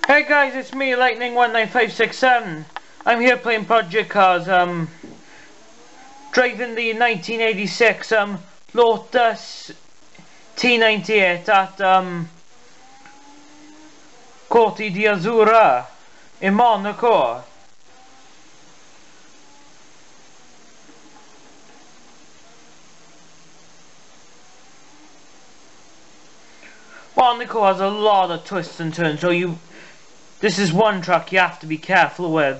Hey guys, it's me, Lightning19567. I'm here playing Project Cars, driving the 1986 Lotus T98 at Corte d'Azura in Monaco. Monaco has a lot of twists and turns, so this is one track you have to be careful with.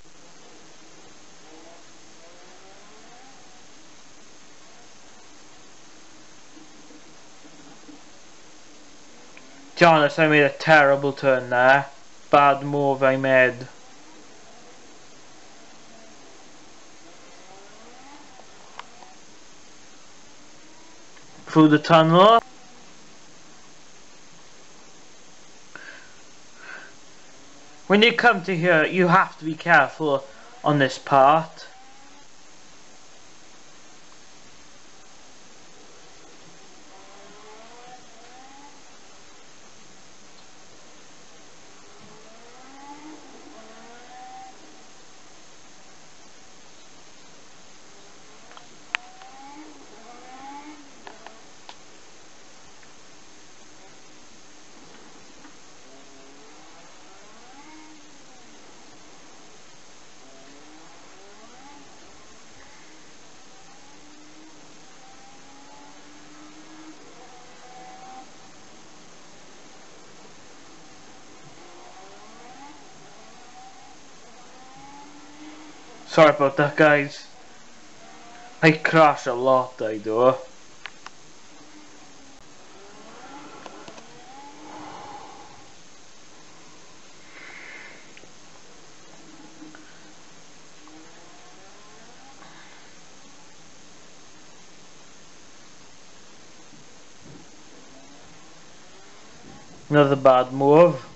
To be honest, I made a terrible turn there. Bad move I made. Through the tunnel. When you come to here, you have to be careful on this part. Sorry about that, guys. I crash a lot, I do. Another bad move.